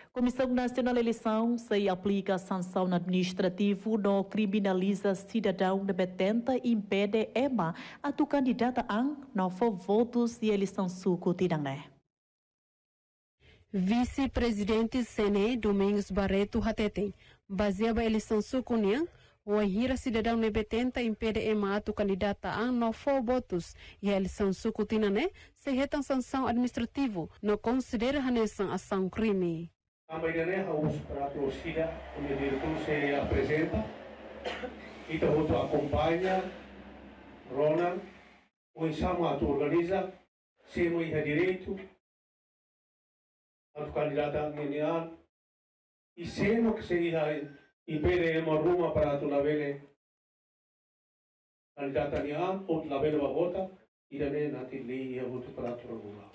Comissão Nacional de Eleição se aplica a sanção administrativa no criminaliza cidadão de betenta e impede EMA a tu candidata não for votos e eleição suco tirangé. Vice-presidente Sene Domingos Barreto Hatete baseava a eleição suco niang o hira cidadão de betenta impede EMA a tu candidata não for votos e a eleição suco tirangé se retam sanção administrativo no considera hanesan ação crime. Amanhã os pratos sida, o diretor se apresenta, e o acompanha, Ronald, o ensino organiza, se não é direito, a candidato a ganhar, e se não que seria impede uma ruma para tu labele candidato a ganhar, ou tu labele a vota, e daí não te li a voto para tu regular.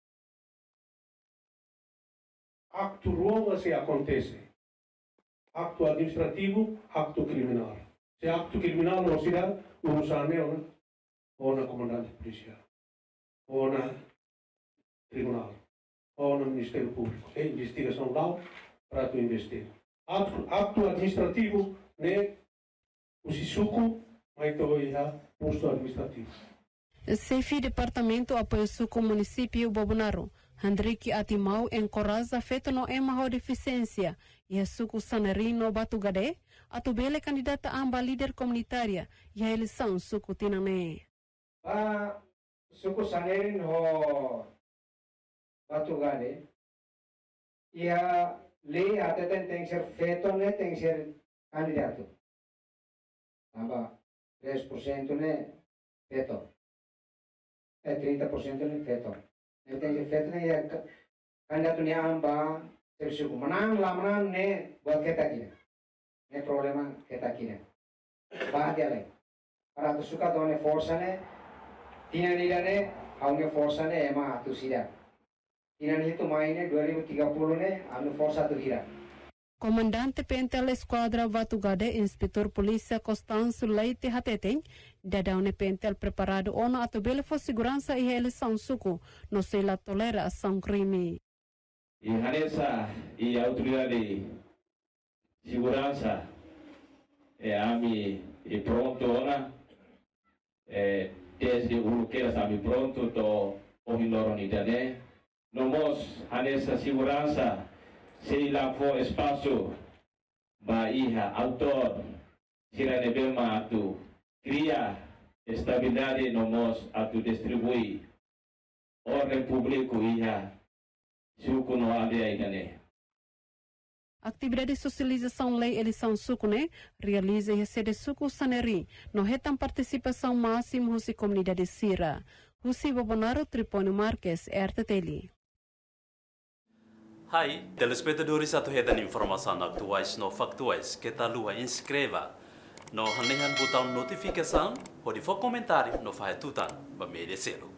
Acto ruang se acontece. Acto administrativo, acto criminal. Se acto criminal não será urusannya ou na comandante policial, ou na tribunal, ou no Ministério Público. É investigação lá para tu investigar. Acto administrativo, né? O Sisuku, mas também é posto administrativo. Chefe Departamento apoio suco município Bobonaro, Hendrik Atimau encoraja feito no EMA deficiência e a suco sanerino Batugade, atubele candidata amba líder comunitária e a eleição suco tinane. Suco sanerino Batugade e a lei até tem que ser feito, né? Tem que ser candidato. Amba 3% né? Feito. É 30% nem feito. Tem que feito nem candidato nem amba tersuku menang lah menang ne buat kita kira. Ne problema kita kira. Bahagia lagi. Para tu suka tu ne força ne tina ni ne aune força ne ema tu sida. Tina ni tu main ne 2030 ne anu força tu kira. Comandante Pentel Esquadra Batugade, Inspetor Polícia Constâncio Leite Hateten, Dadaune Pentel preparado ono atubele for segurança e eleição suco, no se la tolera ação crime. E Hanessa e a autoridade de segurança ami e pronto ona desde o que ami pronto to ohiloro ni dane nomos Hanessa segurança se lá for espaço Bahia autor sirane belma atu cria estabilidade nomos atu distribui ordem público ia suco no aldeia idane. Atividade de socialização lei eleição suco ne realiza e recebe suco saneri no retam participação máximo husi comunidade Sira. Husi Bobonaro Tripônio Marques RTTL. Hai, telespectadores atau hetan informasi aktuais no faktuais kita luar inscreva no hanehan botão notificação ou de for comentário no faz tutan ba media selo.